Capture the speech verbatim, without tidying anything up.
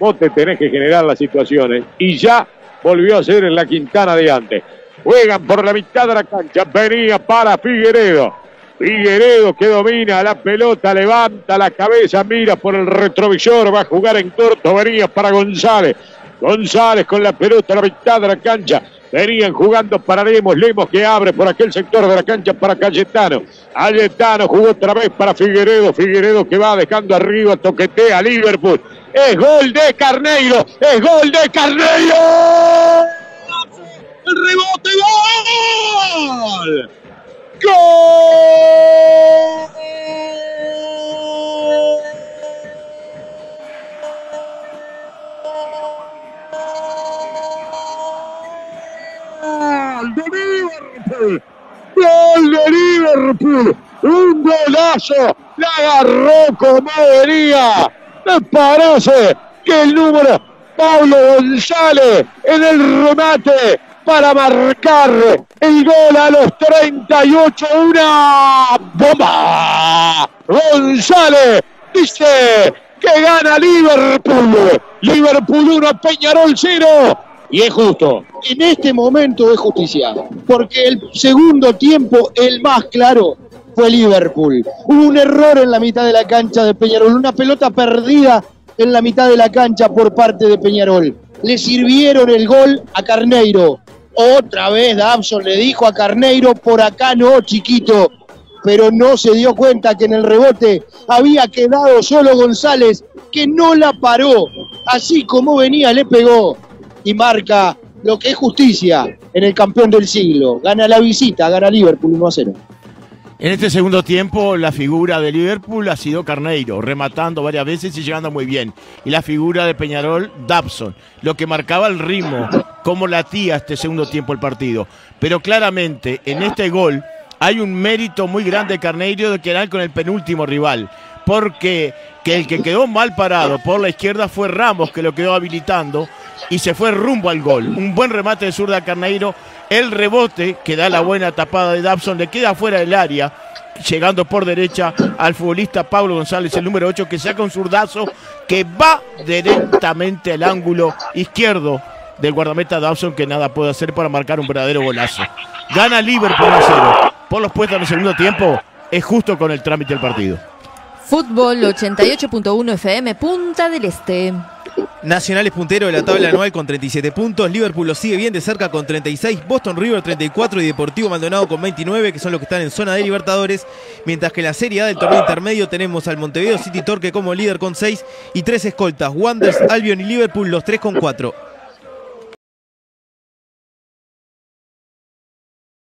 vos te tenés que generar las situaciones. Y ya volvió a ser en la Quintana de antes. Juegan por la mitad de la cancha. Venía para Figueredo. Figueredo que domina la pelota, levanta la cabeza, mira por el retrovisor, va a jugar en corto. Venía para González. González con la pelota a la mitad de la cancha. Venían jugando para Lemos, Lemos que abre por aquel sector de la cancha para Cayetano. Cayetano jugó otra vez para Figueredo. Figueredo que va dejando arriba, toquetea a Liverpool. Es gol de Carneiro, es gol de Carneiro. El rebote, gol. ¡Gol! ¡De Liverpool! ¡Gol de Liverpool! ¡Un golazo! ¡La agarró como venía! Me parece que el número Pablo González en el remate para marcar el gol a los treinta y ocho. ¡Una bomba! González dice que gana Liverpool. Liverpool uno, Peñarol cero. Y es justo. En este momento es justicia, porque el segundo tiempo, el más claro, fue Liverpool. Hubo un error en la mitad de la cancha de Peñarol, una pelota perdida en la mitad de la cancha por parte de Peñarol. Le sirvieron el gol a Carneiro. Otra vez Dabson le dijo a Carneiro, por acá no, chiquito. Pero no se dio cuenta que en el rebote había quedado solo González, que no la paró. Así como venía, le pegó. Y marca lo que es justicia en el campeón del siglo. Gana la visita, gana Liverpool uno a cero. En este segundo tiempo, la figura de Liverpool ha sido Carneiro, rematando varias veces y llegando muy bien. Y la figura de Peñarol, Dabson, lo que marcaba el ritmo, cómo latía este segundo tiempo el partido. Pero claramente, en este gol, hay un mérito muy grande de Carneiro de quedar con el penúltimo rival. Porque que el que quedó mal parado por la izquierda fue Ramos, que lo quedó habilitando y se fue rumbo al gol. Un buen remate de zurda Carneiro. El rebote que da la buena tapada de Dabson le queda fuera del área, llegando por derecha al futbolista Pablo González, el número ocho, que saca un zurdazo que va directamente al ángulo izquierdo del guardameta Dabson, que nada puede hacer para marcar un verdadero golazo. Gana Liverpool uno a cero. Por los puestos en el segundo tiempo, es justo con el trámite del partido. Fútbol ochenta y ocho punto uno F M, Punta del Este. Nacional es puntero de la tabla anual con treinta y siete puntos, Liverpool lo sigue bien de cerca con treinta y seis, Boston River treinta y cuatro y Deportivo Maldonado con veintinueve, que son los que están en zona de Libertadores, mientras que en la Serie A del torneo intermedio tenemos al Montevideo City Torque como líder con seis y tres escoltas, Wanderers, Albion y Liverpool los tres con cuatro.